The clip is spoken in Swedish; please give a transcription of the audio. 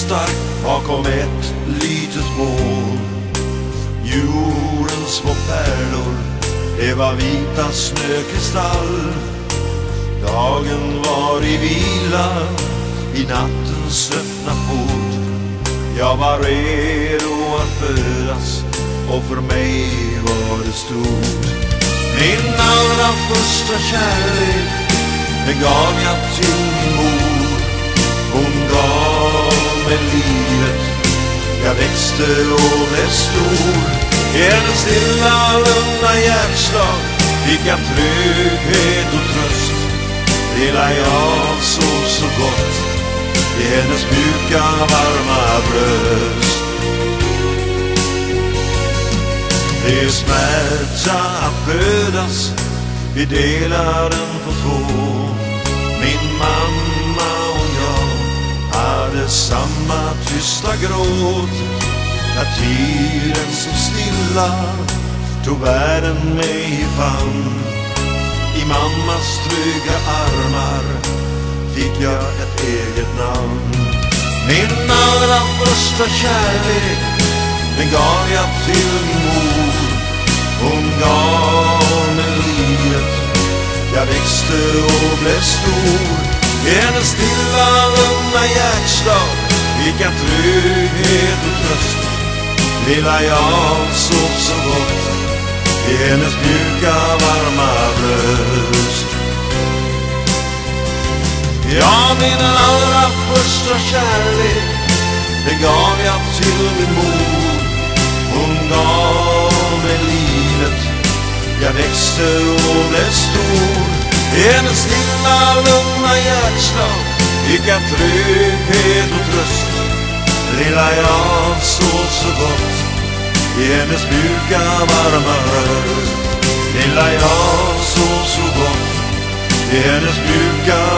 stark bakom ett litet bål. Jordens små pärlor, det var vita snökristall. Dagen var i vila i nattens öppna port. Jag var redo att födas och för mig var det stort. Min allra första kärlek, den gav jag till min mor. Hon gav mig livet, jag växte och blev stor. I hennes lilla lugna hjärtslag fick jag trygghet och tröst. Lilla jag sov så gott i hennes mjuka varma bröst. Det är smärta att födas, vi delar den på två. Min mamma och jag hade samma tysta gråt. När tiden så stilla tog världen mig i famn. I mammas trygga armar fick jag ett eget namn. Min allra första kärlek, den gav jag till min mor. Hon gav mig livet, jag växte och blev stor. I hennes lilla lugna hjärtslag fick jag trygghet och tröst. Lilla jag sov så gott i hennes mjuka varma bröst. Ja, min allra första kärlek, det gav jag till min mor. Hon gav mig livet, jag växte och blev stor. I hennes lilla lugna hjärtslag fick jag trygghet och tröst. Lilla jag sov så gott i hennes mjuka varma röst. Lilla jag sov så gott i hennes mjuka